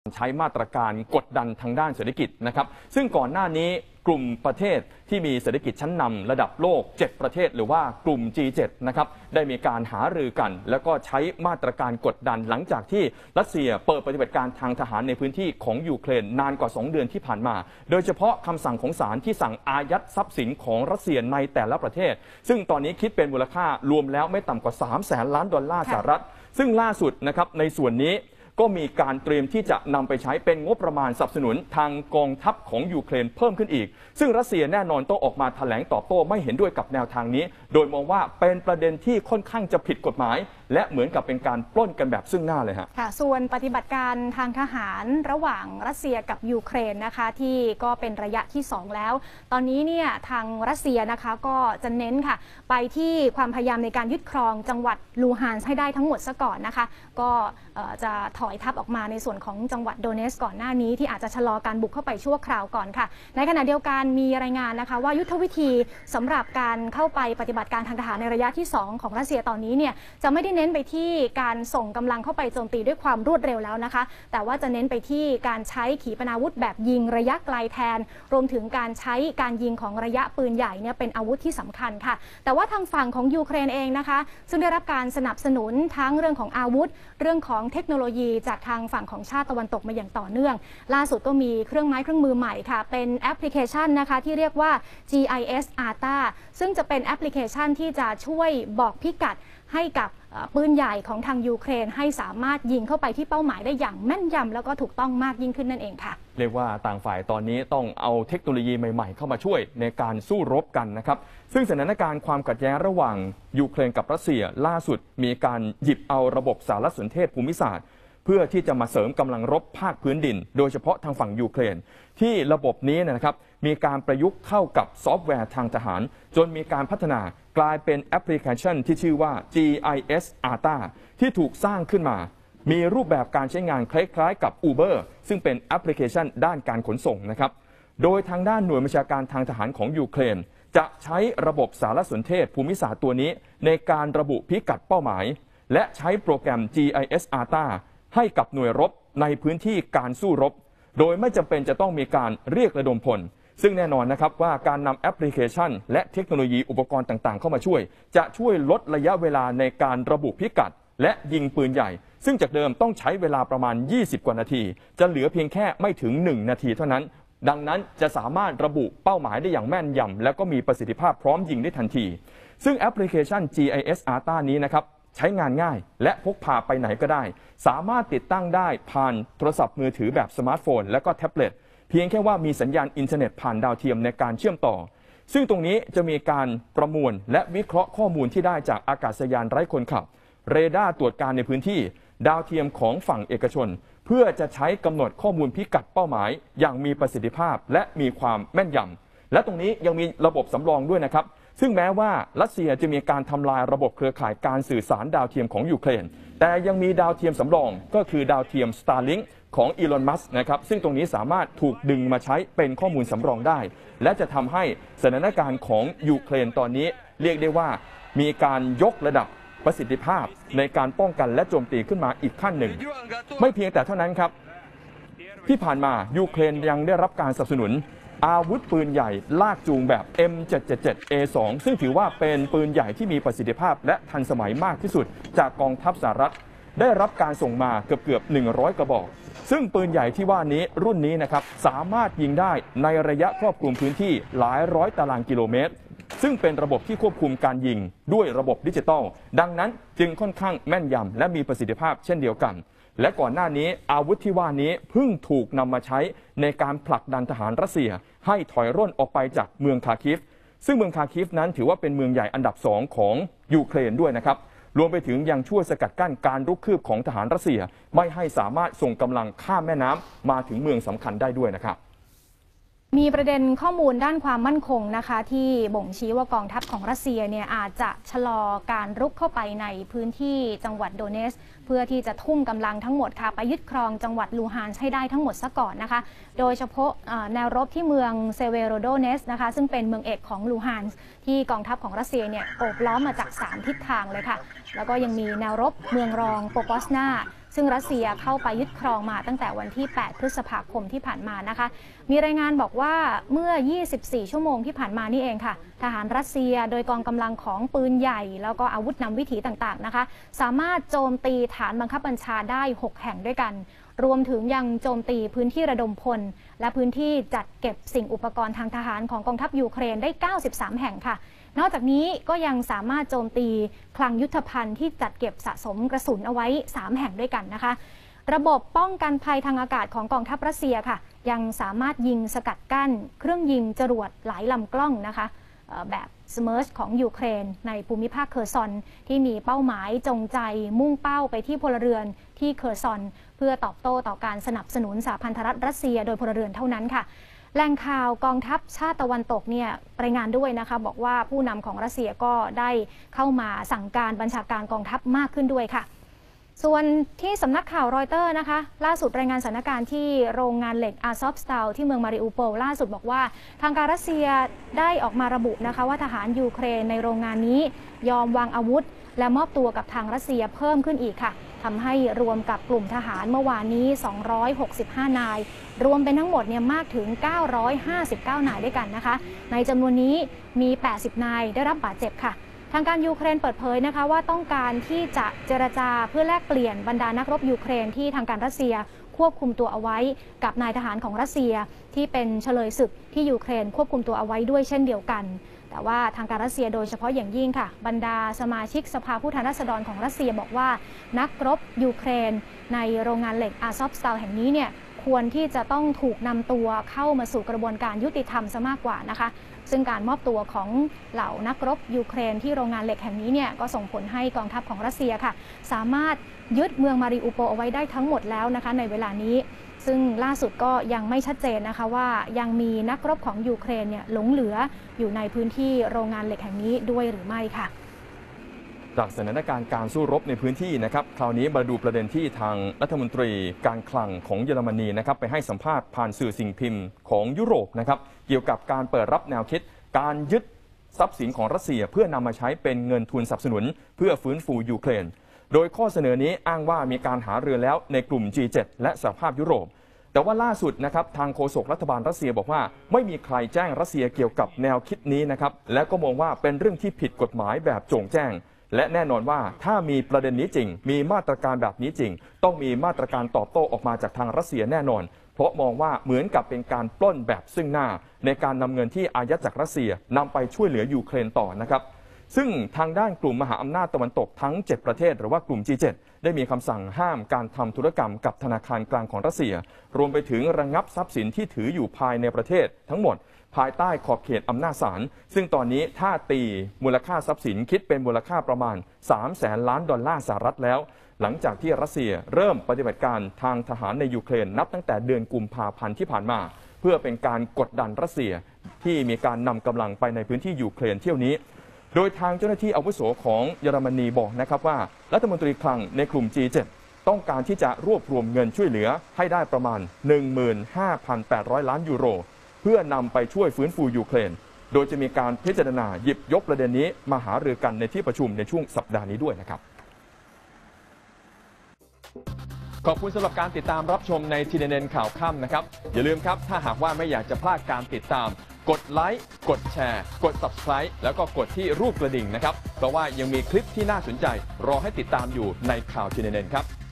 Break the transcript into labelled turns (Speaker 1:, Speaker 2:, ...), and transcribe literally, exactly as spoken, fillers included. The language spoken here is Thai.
Speaker 1: ใช้มาตรการกดดันทางด้านเศรษฐกิจนะครับซึ่งก่อนหน้านี้กลุ่มประเทศที่มีเศรษฐกิจชั้นนำระดับโลกเจ็ดประเทศหรือว่ากลุ่ม จี เซเว่น นะครับได้มีการหารือกันแล้วก็ใช้มาตรการกดดันหลังจากที่รัสเซียเปิดปฏิบัติการทางทหารในพื้นที่ของยูเครนนานกว่าสองเดือนที่ผ่านมาโดยเฉพาะคำสั่งของศาลที่สั่งอายัดทรัพย์สินของรัสเซียในแต่ละประเทศซึ่งตอนนี้คิดเป็นมูลค่ารวมแล้วไม่ต่ำกว่าสามแสนล้านดอลลาร์สหรัฐซึ่งล่าสุดนะครับในส่วนนี้ก็มีการเตรียมที่จะนำไปใช้เป็นงบประมาณสนับสนุนทางกองทัพของยูเครนเพิ่มขึ้นอีกซึ่งรัสเซียแน่นอนต้องออกมาแถลงตอบโต้ไม่เห็นด้วยกับแนวทางนี้โดยมองว่าเป็นประเด็นที่ค่อนข้างจะผิดกฎหมายและเหมือนกับเป็นการปล้นกันแบบซึ่งหน้าเลยฮะ
Speaker 2: ค่ะส่วนปฏิบัติการทางทหารระหว่างรัสเซียกับยูเครนนะคะที่ก็เป็นระยะที่สองแล้วตอนนี้เนี่ยทางรัสเซียนะคะก็จะเน้นค่ะไปที่ความพยายามในการยึดครองจังหวัดลูฮานส์ให้ได้ทั้งหมดซะก่อนนะคะก็จะถอยทัพออกมาในส่วนของจังหวัดโดเนสก่อนหน้านี้ที่อาจจะชะลอการบุกเข้าไปชั่วคราวก่อนค่ะในขณะเดียวกันมีรายงานนะคะว่ายุทธวิธีสำหรับการเข้าไปปฏิบัติการทางทหารในระยะที่สองของรัสเซียตอนนี้เนี่ยจะไม่ได้เน้นไปที่การส่งกำลังเข้าไปโจมตีด้วยความรวดเร็วแล้วนะคะแต่ว่าจะเน้นไปที่การใช้ขีปนาวุธแบบยิงระยะไกลแทนรวมถึงการใช้การยิงของระยะปืนใหญ่เนี่ยเป็นอาวุธที่สำคัญค่ะแต่ว่าทางฝั่งของยูเครนเองนะคะซึ่งได้รับการสนับสนุนทั้งเรื่องของอาวุธเรื่องของเทคโนโลยีจากทางฝั่งของชาติตะวันตกมาอย่างต่อเนื่องล่าสุดก็มีเครื่องไม้เครื่องมือใหม่ค่ะเป็นแอปพลิเคชันนะคะที่เรียกว่า จี ไอ เอส อาร์ ที เอ ซึ่งจะเป็นแอปพลิเคชันที่จะช่วยบอกพิกัดให้กับปืนใหญ่ของทางยูเครนให้สามารถยิงเข้าไปที่เป้าหมายได้อย่างแม่นยำแล้วก็ถูกต้องมากยิ่งขึ้นนั่นเองค่ะ
Speaker 1: เรียกว่าต่างฝ่ายตอนนี้ต้องเอาเทคโนโลยีใหม่ๆเข้ามาช่วยในการสู้รบกันนะครับซึ่งสถานการณ์ความขัดแย้งระหว่างยูเครนกับรัสเซียล่าสุดมีการหยิบเอาระบบสารสนเทศภูมิศาสตร์เพื่อที่จะมาเสริมกำลังรบภาคพื้นดินโดยเฉพาะทางฝั่งยูเครนที่ระบบนี้นะครับมีการประยุกต์เข้ากับซอฟต์แวร์ทางทหารจนมีการพัฒนากลายเป็นแอปพลิเคชันที่ชื่อว่า จี ไอ เอส อาร์ ที เอ ที่ถูกสร้างขึ้นมามีรูปแบบการใช้งานคล้ายๆกับ Uber ซึ่งเป็นแอปพลิเคชันด้านการขนส่งนะครับโดยทางด้านหน่วยบัญชาการทางทหารของยูเครนจะใช้ระบบสารสนเทศภูมิศาสตร์ตัวนี้ในการระบุพิกัดเป้าหมายและใช้โปรแกรม จี ไอ เอส อาร์ ที เอ ให้กับหน่วยรบในพื้นที่การสู้รบโดยไม่จำเป็นจะต้องมีการเรียกระดมพลซึ่งแน่นอนนะครับว่าการนำแอปพลิเคชันและเทคโนโลยีอุปกรณ์ต่างๆเข้ามาช่วยจะช่วยลดระยะเวลาในการระบุพิกัดและยิงปืนใหญ่ซึ่งจากเดิมต้องใช้เวลาประมาณยี่สิบกว่านาทีจะเหลือเพียงแค่ไม่ถึงหนึ่งนาทีเท่านั้นดังนั้นจะสามารถระบุเป้าหมายได้อย่างแม่นยำและก็มีประสิทธิภาพพร้อมยิงได้ทันทีซึ่งแอปพลิเคชัน จี ไอ เอส อาร์ ที เอ นี้นะครับใช้งานง่ายและพกพาไปไหนก็ได้สามารถติดตั้งได้ผ่านโทรศัพท์มือถือแบบสมาร์ทโฟนและก็แท็บเล็ตเพียงแค่ว่ามีสัญญาณอินเทอร์เน็ตผ่านดาวเทียมในการเชื่อมต่อซึ่งตรงนี้จะมีการประมวลและวิเคราะห์ข้อมูลที่ได้จากอากาศยานไร้คนขับเรดาร์ตรวจการในพื้นที่ดาวเทียมของฝั่งเอกชนเพื่อจะใช้กำหนดข้อมูลพิกัดเป้าหมายอย่างมีประสิทธิภาพและมีความแม่นยำและตรงนี้ยังมีระบบสำรองด้วยนะครับซึ่งแม้ว่ารัสเซียจะมีการทำลายระบบเครือข่ายการสื่อสารดาวเทียมของยูเครนแต่ยังมีดาวเทียมสำรองก็คือดาวเทียม Starlink ของอีลอนมัสก์นะครับซึ่งตรงนี้สามารถถูกดึงมาใช้เป็นข้อมูลสำรองได้และจะทำให้สถานการณ์ของยูเครนตอนนี้เรียกได้ว่ามีการยกระดับประสิทธิภาพในการป้องกันและโจมตีขึ้นมาอีกขั้นหนึ่งไม่เพียงแต่เท่านั้นครับที่ผ่านมายูเครนยังได้รับการสนับสนุนอาวุธปืนใหญ่ลากจูงแบบ เอ็ม เจ็ด เจ็ด เจ็ด เอ สอง ซึ่งถือว่าเป็นปืนใหญ่ที่มีประสิทธิภาพและทันสมัยมากที่สุดจากกองทัพสหรัฐได้รับการส่งมาเกือบเกือบหนึ่งร้อยกระบอกซึ่งปืนใหญ่ที่ว่านี้รุ่นนี้นะครับสามารถยิงได้ในระยะครอบคลุมพื้นที่หลายร้อยตารางกิโลเมตรซึ่งเป็นระบบที่ควบคุมการยิงด้วยระบบดิจิตอลดังนั้นจึงค่อนข้างแม่นยำและมีประสิทธิภาพเช่นเดียวกันและก่อนหน้านี้อาวุธที่ว่านี้เพิ่งถูกนำมาใช้ในการผลักดันทหารรัสเซียให้ถอยร่นออกไปจากเมืองคาคิฟซึ่งเมืองคาคิฟนั้นถือว่าเป็นเมืองใหญ่อันดับสองของยูเครนด้วยนะครับรวมไปถึงยังช่วยสกัดกั้นการรุกคืบของทหารรัสเซียไม่ให้สามารถส่งกำลังข้ามแม่น้ำมาถึงเมืองสำคัญได้ด้วยนะครับ
Speaker 2: มีประเด็นข้อมูลด้านความมั่นคงนะคะที่บ่งชี้ว่ากองทัพของรัสเซียเนี่ยอาจจะชะลอการรุกเข้าไปในพื้นที่จังหวัดโดเนสเพื่อที่จะทุ่มกำลังทั้งหมดค่ะไปยึดครองจังหวัดลูฮานส์ให้ได้ทั้งหมดซะก่อนนะคะโดยเฉพาะแนวรบที่เมืองเซเวโรโดเนสนะคะซึ่งเป็นเมืองเอกของลูฮานส์ที่กองทัพของรัสเซียเนี่ยโอบล้อมมาจากสามทิศทางเลยค่ะแล้วก็ยังมีแนวรบเมืองรองโปโกสนาซึ่งรัสเซียเข้าไปยึดครองมาตั้งแต่วันที่ แปด พฤษภาคมที่ผ่านมานะคะมีรายงานบอกว่าเมื่อ ยี่สิบสี่ ชั่วโมงที่ผ่านมานี่เองค่ะทหารรัสเซียโดยกองกำลังของปืนใหญ่แล้วก็อาวุธนำวิถีต่างๆนะคะสามารถโจมตีฐานบังคับบัญชาได้ หก แห่งด้วยกันรวมถึงยังโจมตีพื้นที่ระดมพลและพื้นที่จัดเก็บสิ่งอุปกรณ์ทางทหารของกองทัพยูเครนได้ เก้าสิบสาม แห่งค่ะนอกจากนี้ก็ยังสามารถโจมตีคลังยุทธภัณฑ์ที่จัดเก็บสะสมกระสุนเอาไว้ สาม แห่งด้วยกันนะคะระบบป้องกันภัยทางอากาศของกองทัพรัสเซียค่ะยังสามารถยิงสกัดกั้นเครื่องยิงจรวดหลายลำกล้องนะคะแบบสเมอร์ชของยูเครนในภูมิภาคเคอร์ซอนที่มีเป้าหมายจงใจมุ่งเป้าไปที่พลเรือนที่เคอร์ซอนเพื่อตอบโต้ต่อการสนับสนุนสหพันธรัฐรัสเซียโดยพลเรือนเท่านั้นค่ะแหล่งข่าวกองทัพชาติตะวันตกเนี่ยรายงานด้วยนะคะบอกว่าผู้นำของรัสเซียก็ได้เข้ามาสั่งการบัญชาการกองทัพมากขึ้นด้วยค่ะส่วนที่สำนักข่าวรอยเตอร์นะคะล่าสุดรายงานสถานการณ์ที่โรงงานเหล็กอาซอฟสตาลที่เมืองมาริอูโปลล่าสุดบอกว่าทางการรัสเซียได้ออกมาระบุนะคะว่าทหารยูเครนในโรงงานนี้ยอมวางอาวุธและมอบตัวกับทางรัสเซียเพิ่มขึ้นอีกค่ะทำให้รวมกับกลุ่มทหารเมื่อวานนี้ สองร้อยหกสิบห้า นายรวมเป็นทั้งหมดเนี่ยมากถึง เก้าร้อยห้าสิบเก้า นายด้วยกันนะคะในจำนวนนี้มี แปดสิบ นายได้รับบาดเจ็บค่ะทางการยูเครนเปิดเผยนะคะว่าต้องการที่จะเจรจาเพื่อแลกเปลี่ยนบรรดานักรบยูเครนที่ทางการรัสเซียควบคุมตัวเอาไว้กับนายทหารของรัสเซียที่เป็นเฉลยศึกที่ยูเครนควบคุมตัวเอาไว้ด้วยเช่นเดียวกันแต่ว่าทางการรัสเซียโดยเฉพาะอย่างยิ่งค่ะบรรดาสมาชิกสภาผู้แทนราษฎรของรัสเซียบอกว่านักรบยูเครนในโรงงานเหล็กอาซอฟสตาลแห่งนี้เนี่ยควรที่จะต้องถูกนำตัวเข้ามาสู่กระบวนการยุติธรรมซะมากกว่านะคะซึ่งการมอบตัวของเหล่านักรบยูเครนที่โรงงานเหล็กแห่งนี้เนี่ยก็ส่งผลให้กองทัพของรัสเซียค่ะสามารถยึดเมืองมาริอูโปลเอาไว้ได้ทั้งหมดแล้วนะคะในเวลานี้ซึ่งล่าสุดก็ยังไม่ชัดเจนนะคะว่ายังมีนักรบของยูเครนเนี่ยหลงเหลืออยู่ในพื้นที่โรงงานเหล็กแห่งนี้ด้วยหรือไม่ค่ะ
Speaker 1: จากสถานการณ์การสู้รบในพื้นที่นะครับคราวนี้มาดูประเด็นที่ทางรัฐมนตรีการคลังของเยอรมนีนะครับไปให้สัมภาษณ์ผ่านสื่อสิ่งพิมพ์ของยุโรปนะครับเกี่ยวกับการเปิดรับแนวคิดการยึดทรัพย์สินของรัสเซียเพื่อนำมาใช้เป็นเงินทุนสนับสนุนเพื่อฟื้นฟูยูเครนโดยข้อเสนอนี้อ้างว่ามีการหารือแล้วในกลุ่ม จี เจ็ด และสหภาพยุโรปแต่ว่าล่าสุดนะครับทางโฆษกรัฐบาลรัสเซียบอกว่าไม่มีใครแจ้งรัสเซียเกี่ยวกับแนวคิดนี้นะครับและก็มองว่าเป็นเรื่องที่ผิดกฎหมายแบบโจ่งแจ้งและแน่นอนว่าถ้ามีประเด็นนี้จริงมีมาตรการแบบนี้จริงต้องมีมาตรการตอบโต้ออกมาจากทางรัสเซียแน่นอนเพราะมองว่าเหมือนกับเป็นการปล้นแบบซึ่งหน้าในการนำเงินที่อายัดจากรัสเซียนำไปช่วยเหลือยูเครนต่อนะครับซึ่งทางด้านกลุ่มมหาอำนาจตะวันตกทั้งเจ็ดประเทศหรือว่ากลุ่ม จี เจ็ด ได้มีคำสั่งห้ามการทำธุรกรรมกับธนาคารกลางของรัสเซียรวมไปถึงระงับทรัพย์สินที่ถืออยู่ภายในประเทศทั้งหมดภายใต้ขอบเขตอำนาจศาลซึ่งตอนนี้ถ้าตีมูลค่าทรัพย์สินคิดเป็นมูลค่าประมาณสามแสนล้านดอลลาร์สหรัฐแล้วหลังจากที่รัสเซียเริ่มปฏิบัติการทางทหารในยูเครนนับตั้งแต่เดือนกุมภาพันธ์ที่ผ่านมาเพื่อเป็นการกดดันรัสเซียที่มีการนำกำลังไปในพื้นที่ยูเครนเที่ยวนี้โดยทางเจ้าหน้าที่อาวุโสของเยอรมนีบอกนะครับว่ารัฐมนตรีคลังในกลุ่ม จี เจ็ด ต้องการที่จะรวบรวมเงินช่วยเหลือให้ได้ประมาณ หนึ่งหมื่นห้าพันแปดร้อย ล้านยูโรเพื่อนำไปช่วยฟื้นฟูยูเครนโดยจะมีการพิจารณาหยิบยกประเด็นนี้มาหารือกันในที่ประชุมในช่วงสัปดาห์นี้ด้วยนะครับขอบคุณสำหรับการติดตามรับชมใน ที เอ็น เอ็น ข่าวค่ำนะครับอย่าลืมครับถ้าหากว่าไม่อยากจะพลาดการติดตามกดไลค์กดแชร์กด ซับสไครบ์ แล้วก็กดที่รูปกระดิ่งนะครับเพราะว่ายังมีคลิปที่น่าสนใจรอให้ติดตามอยู่ในข่าว ที เอ็น เอ็น ครับ